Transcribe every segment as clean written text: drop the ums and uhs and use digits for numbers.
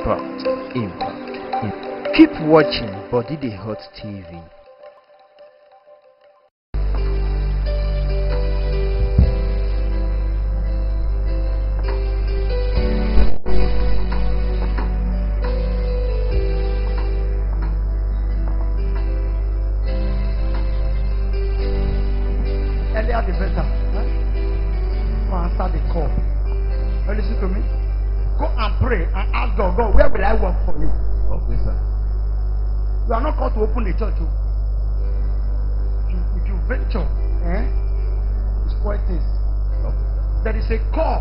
Impact. Keep watching Body the Hot TV. Earlier the better. Go answer the call. You listen to me? Go and pray and ask God, God, where will I work for you? Okay, sir. You are not called to open the church. If you venture, you spoil things. Okay. There is a call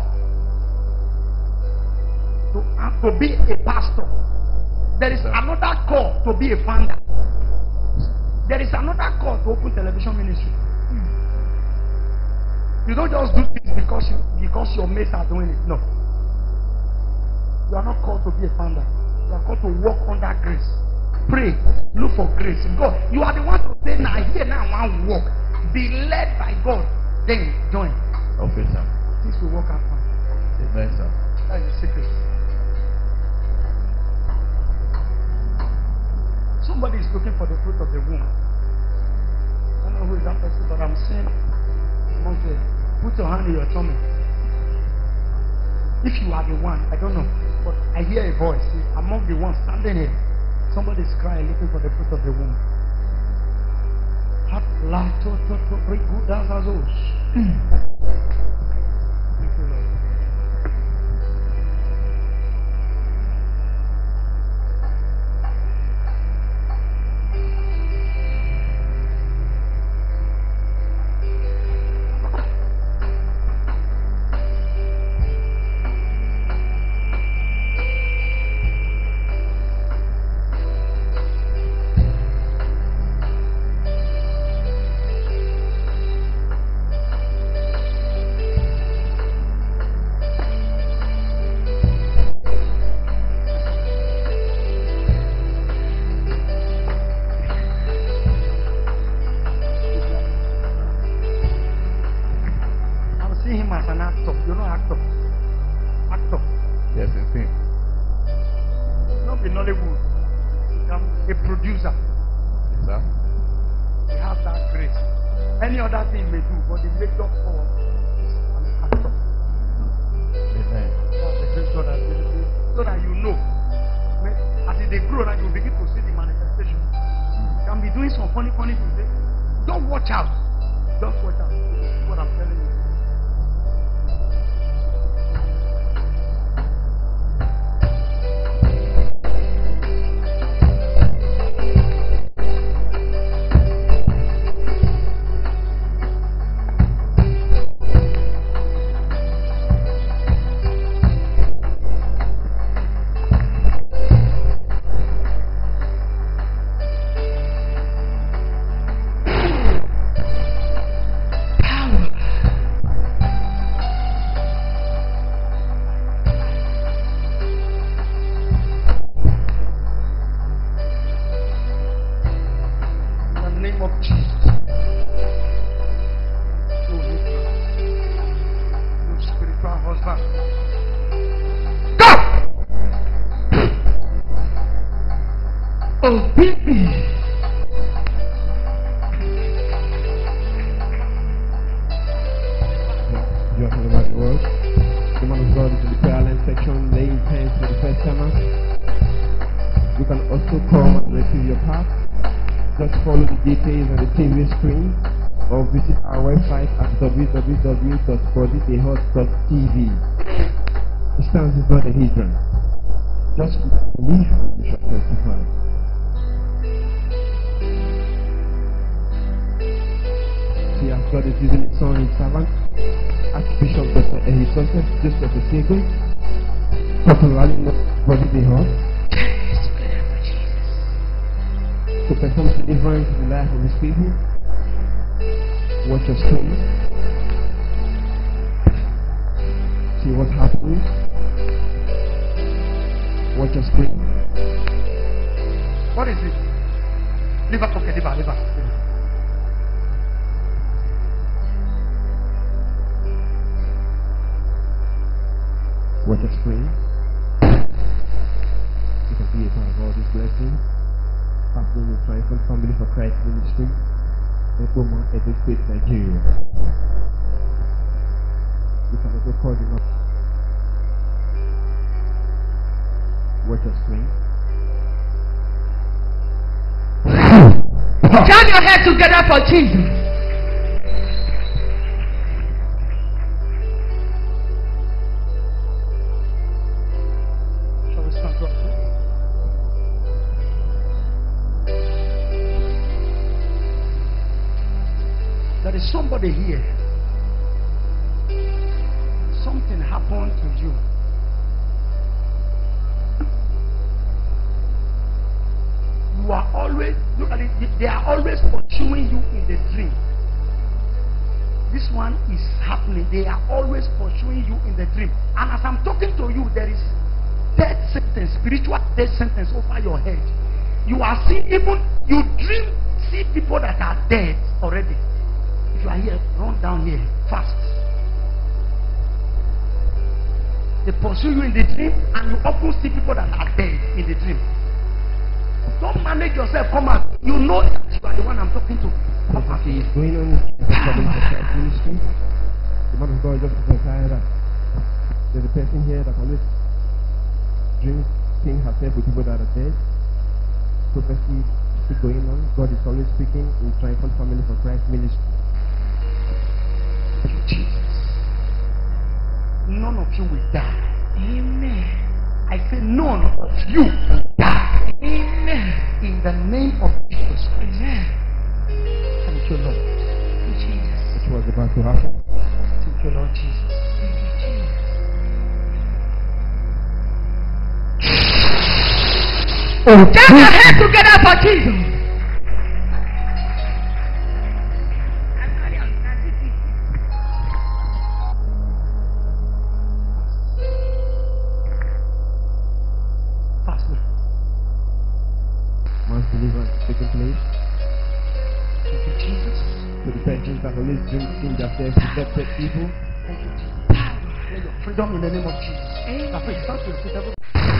to be a pastor. There is another call to be a founder. There is another call to open television ministry. You don't just do things because your mates are doing it. No. You are not called to be a founder. You are called to walk under grace. Pray. Look for grace. God, you are the one to say, now here, now I want to walk. Be led by God. Then join. Okay, sir. Things will work out fine. Amen, sir. That is the secret. Somebody is looking for the fruit of the womb. I don't know who is that person, but I'm saying, okay, put your hand in your tummy. If you are the one, I don't know, but I hear a voice among the ones standing here. Somebody is crying, looking for the fruit of the womb. Thank you, Lord. www.bodythehot.tv. Distance is not a hindrance. Just believe you shall testify. See, as God is using His Son, His servant, Archbishop Dr. Ehisonte Joseph Osego, popularly known as Body the Hot, to perform deliverance in the life of His people. Watch your screen. See what happens. Watch your screen. What is it? Liver, okay, liver. Watch your screen. 13, happening in Triumphant Family for Christ Ministry, Eboma, Edo State, Nigeria. You can also call the number. Watch your screen. Jam your head together for Jesus. Shall we stand up? There is somebody here. Something happened to you. You are always, look at it, they are always pursuing you in the dream. This one is happening. They are always pursuing you in the dream. And as I'm talking to you, there is death sentence, spiritual death sentence over your head. You are seeing, even you dream, see people that are dead already. If you are here, run down here fast. They pursue you in the dream, and you often see people that are dead in the dream. Don't manage yourself. Come out. You know that you are the one I'm talking to. Prophecy is going on in the Family for Christ Ministry. The man of God just prophesied that there's a person here that always dreams things herself with people that are dead. Prophecy is still going on. God is always speaking in Triumphant Family for Christ Ministry. Thank you, Jesus. None of you will die. Amen. I say none of you will die. Amen. In the name of Jesus Christ. Amen. Thank you, Lord. Thank you, Jesus. Which was about to happen. Thank you, Lord Jesus. Thank you, Jesus. Jam your head together for Jesus. Fast now. Mass deliverance is taking place. Thank you, Jesus. To the persons that always dream things themselves to dead people. Thank you, Jesus. Let your freedom in the name of Jesus. Amen. Now, please start to repeat everything.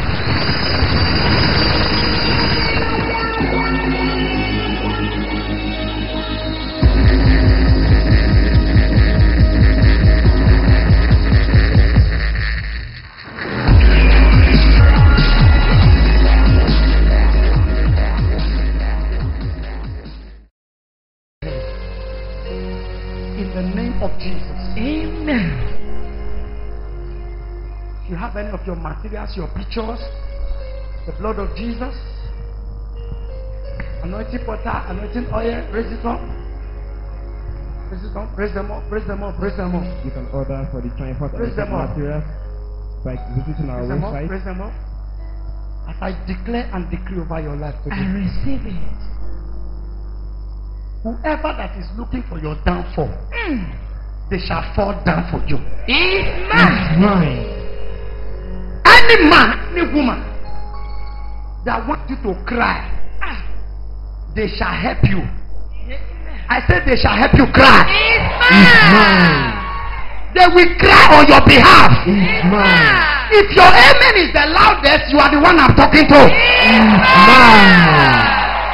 In the name of Jesus. Amen. If you have any of your materials, your pictures, the blood of Jesus, anointing water, anointing oil, raise it up. Raise it up, raise them up, raise them up, raise them up. You can order for the Triumphant Raise them up. materials by visiting our Raise them up, website. raise them up. As I declare and decree over your life I today, receive it. whoever that is looking for your downfall, they shall fall down for you. Amen. Any man, any woman that wants you to cry, they shall help you. I said they shall help you cry. Amen. They will cry on your behalf. Amen. If your amen is the loudest, you are the one I'm talking to. Amen.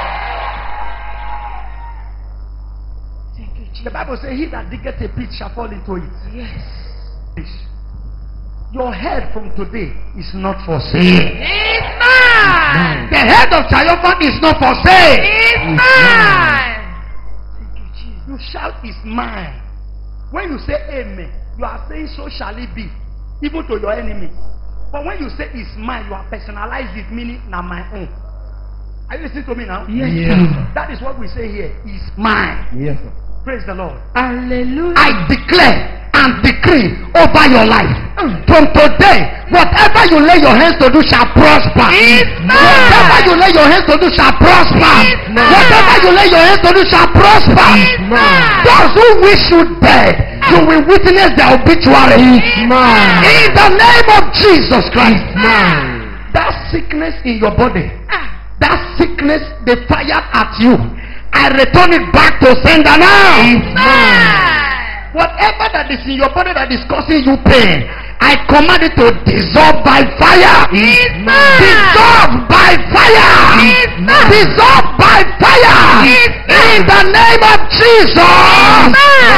Thank you, Jesus. The Bible says, he that diggeth a pit shall fall into it. Yes. Your head from today is not for sale. Amen. The head of triumphant is not for sale. Amen. Thank you, Jesus. You shout, is mine. When you say amen, you are saying so shall it be, even to your enemy. But when you say it's mine, you are personalized it, meaning now my own. Are you listening to me now? Yes, Yes. sir. That is what we say here, is mine. Yes, sir. Praise the Lord. Hallelujah. I declare and decree over your life. From today, whatever you lay your hands to do shall prosper. Whatever you lay your hands to do shall prosper. Whatever you lay your hands to do shall prosper. Those who wish you dead, you will witness their obituary. In the name of Jesus Christ. That sickness in your body, that sickness they fired at you, I return it back to sender now. Whatever that is in your body that is causing you pain, I command it to dissolve by fire. Dissolve by fire. dissolved by fire. In the name of Jesus.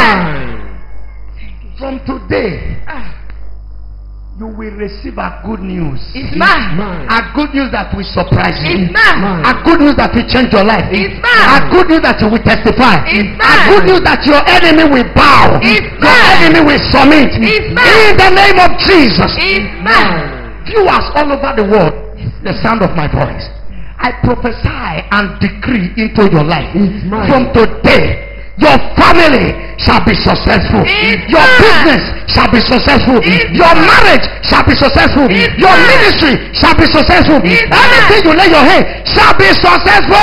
From today, you will receive a good news. A good news that will surprise you. A good news that will change your life. A good news that you will testify. A good news that your enemy will bow. Your enemy will submit. In the name of Jesus. Viewers all over the world, the sound of my voice, I prophesy and decree into your life. From today, your family shall be successful. Your business shall be successful. Your marriage shall be successful. Your ministry shall be successful. Anything you lay your hand shall be successful.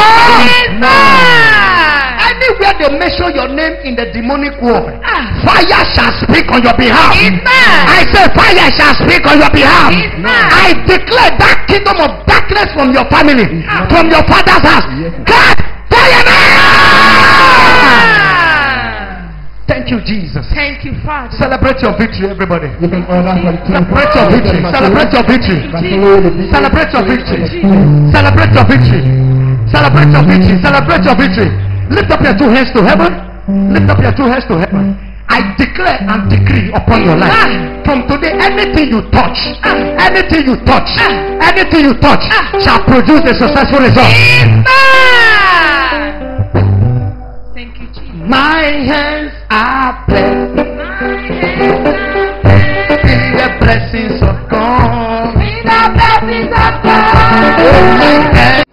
Anywhere they mention your name in the demonic world, fire shall speak on your behalf. I say fire shall speak on your behalf. I declare that kingdom of darkness from your family, from your father's house, God, fire now! Thank you, Jesus. Thank you, Father. Celebrate your victory, everybody. You can order from Celebrate your victory. Celebrate your victory. Celebrate your victory. Celebrate your victory. Celebrate your victory. Celebrate your victory. Lift up your two hands to heaven. Lift up your two hands to heaven. I declare and decree upon your life. From today, anything you touch, anything you touch, anything you touch shall produce a successful result. Thank you, Jesus. My hands are blessed in the blessings of God. In the blessings of God. Oh, my hands